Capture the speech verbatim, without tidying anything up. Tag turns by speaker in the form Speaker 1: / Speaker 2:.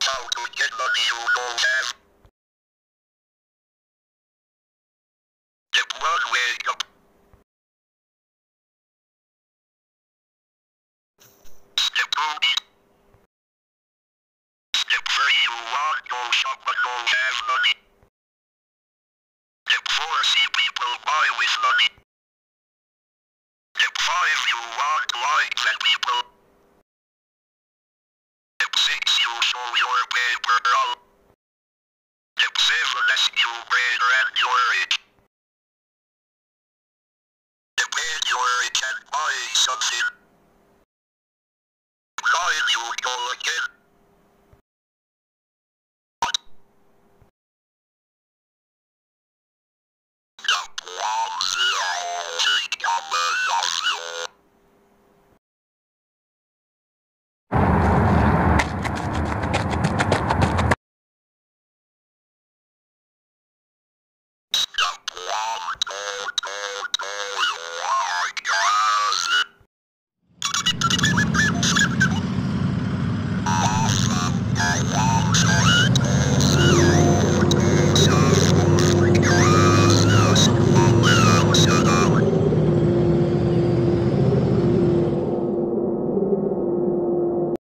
Speaker 1: how to get money you don't have. Step one, wake up. Step two, eat. Step three, you want to shop but don't have money. Step four, see people buy with money. Step five, you want to like that people. Step six, you show your paper all. Step seven, ask you where and your rich. Step eight, you're rich and buy something. Nine, you go again.